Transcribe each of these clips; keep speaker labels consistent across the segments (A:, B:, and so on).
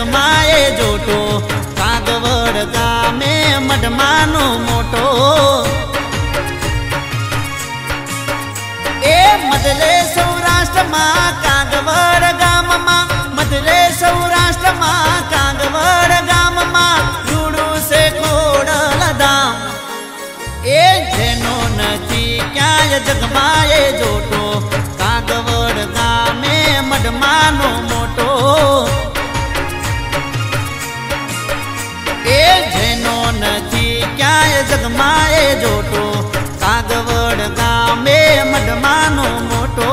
A: जगमाए Johto Kagwad गामे मढमानो मोटो ए मधले सौराष्ट्र मा कागवड गाम मा मधले सौराष्ट्र मा कागवड गाम मा रूडू से खोडल धाम ए जेनो नथी क्यांय जगमाए जोटो कागवड गामे मढमानो मोटो ए जेनो नथी क्यांय जगमाए जोटो कागवड गामे मढमानो मोटो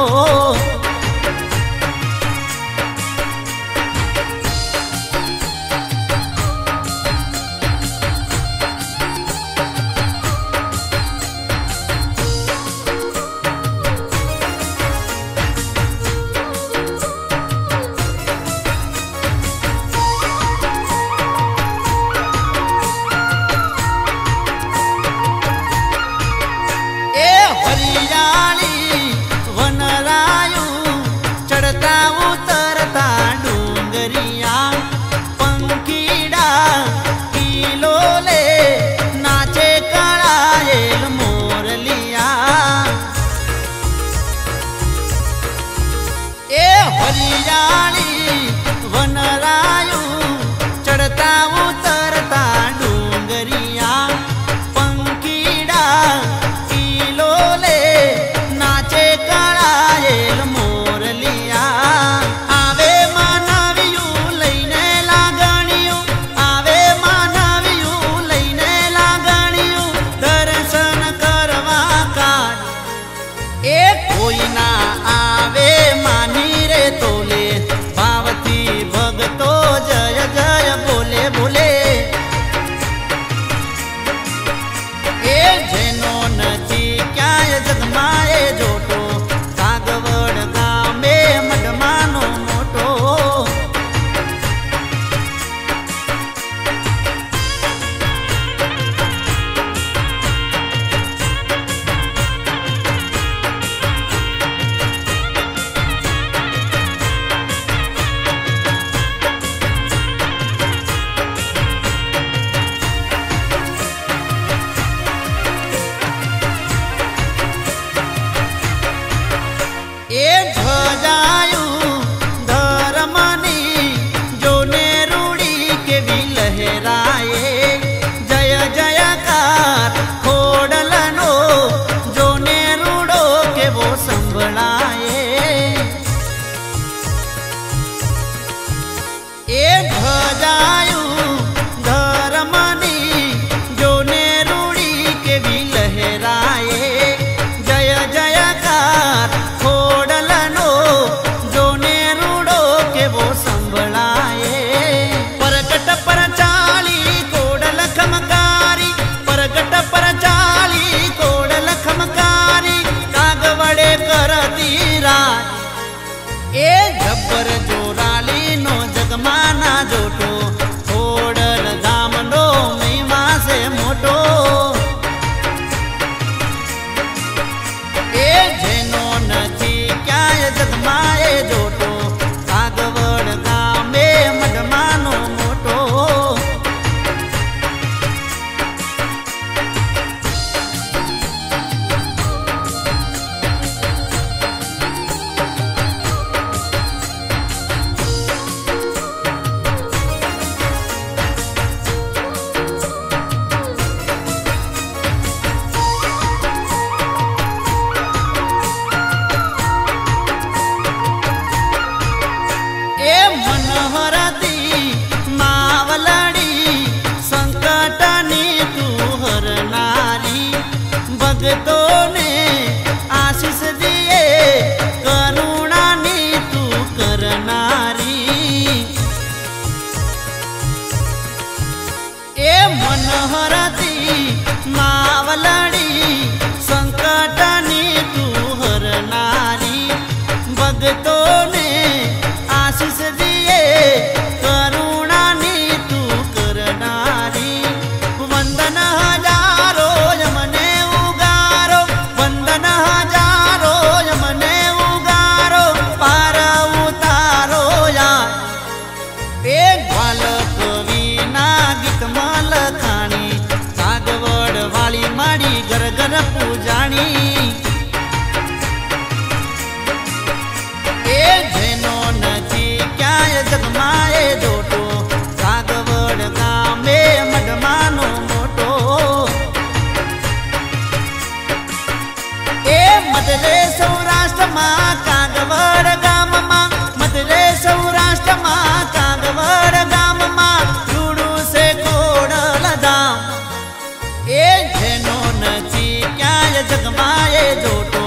A: બાલક વિના ગીતમાં લખાણી કાગવડ વાળી માડી ઘર ઘર પૂજાણી એ જેનો નથી ક્યાંય જગમાં એ જોટો કાગવડ ગામે મઢમાનો મોટો એ મધરે સૌરાષ્ટ્રમાં કાગવડ ગામમાં મધરે સૌરાષ્ટ્રમાં કાગવડ ગામમાં રૂડું છે ખોડલ ધામ એ જેનો નથી ક્યાંય જગમાં એ જોટો